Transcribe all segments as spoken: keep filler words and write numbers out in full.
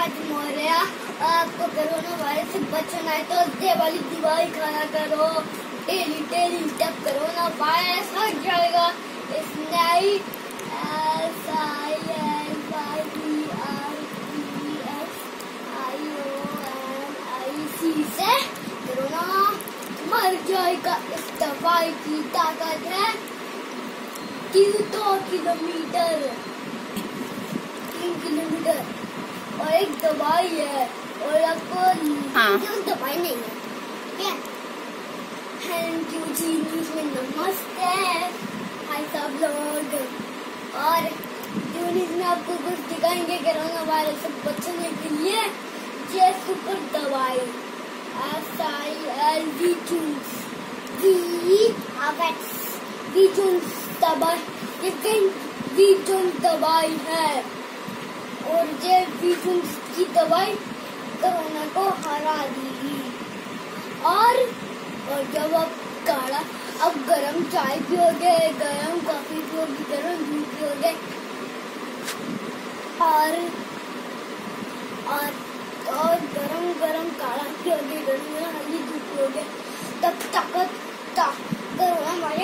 खत्म हो रहा। आपको कोरोना वायरस से बचना है तो ये वाली दवाई खाना करो। डेली डेली तब कोरोना वायरस हट जाएगा। इस नई S I L Y B R T S I O N I C से कोरोना मर जाएगा। इस दवाई की ताकत है दो किलोमीटर तीन किलोमीटर और एक दवाई है और आपको हाँ। दवाई नहीं है ठीक है। थैंक यू जी न्यूज़ में नमस्ते हाय सब लोग। और न्यूज़ में आपको कुछ दिखाएंगे कोरोना वायरस से बचने के लिए ये सुपर दवाई एस आई एल वी दवाई ये वीजन दवाई है और ये वीजन की दवाई कोरोना को हरा देगी। और और जब आप काढ़ा अब गरम चाय पियोगे, गरम कॉफी पियोगे, गरम दूध पियोगे और और और गरम गरम काढ़ा पियोगे, गरम गरम हल्दी दूध पियोगे तब ताकत कोरोना वाले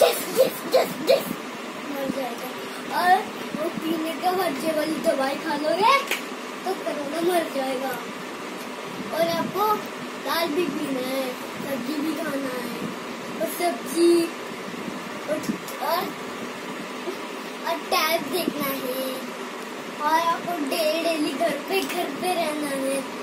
मर जाएगा। और वो पीने के बाद ये वाली दवाई खा लोगे तो कोरोना मर जाएगा। और आपको दाल भी पीना है, सब्जी भी खाना है और सब्जी और और टैब देखना है और आपको डेली डेली घर पे घर पे रहना है।